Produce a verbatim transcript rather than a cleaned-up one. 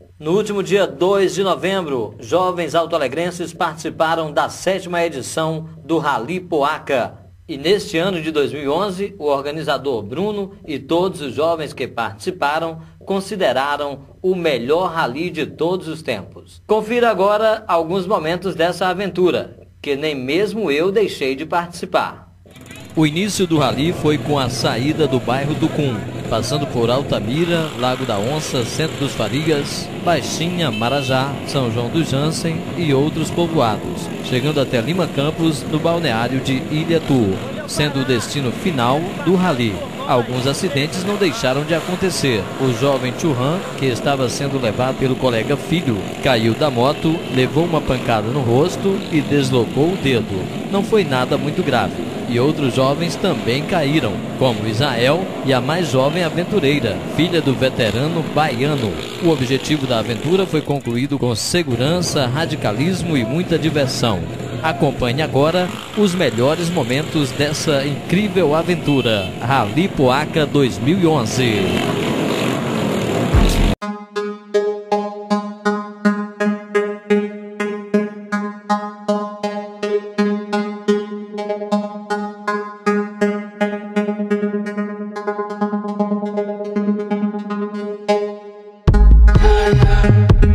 No último dia dois de novembro, jovens autoalegrenses participaram da sétima edição do Rally Poaca. E neste ano de dois mil e onze, o organizador Bruno e todos os jovens que participaram consideraram o melhor rally de todos os tempos. Confira agora alguns momentos dessa aventura, que nem mesmo eu deixei de participar. O início do rally foi com a saída do bairro do Cum, passando por Altamira, Lago da Onça, Centro dos Farias, Baixinha, Marajá, São João do Jansen e outros povoados, chegando até Lima Campos, no balneário de Ilhatu, sendo o destino final do rally. Alguns acidentes não deixaram de acontecer. O jovem Churran, que estava sendo levado pelo colega Filho, caiu da moto, levou uma pancada no rosto e deslocou o dedo. Não foi nada muito grave. E outros jovens também caíram, como Israel e a mais jovem aventureira, filha do veterano baiano. O objetivo da aventura foi concluído com segurança, radicalismo e muita diversão. Acompanhe agora os melhores momentos dessa incrível aventura. Rally Poaca dois mil e onze. Yeah.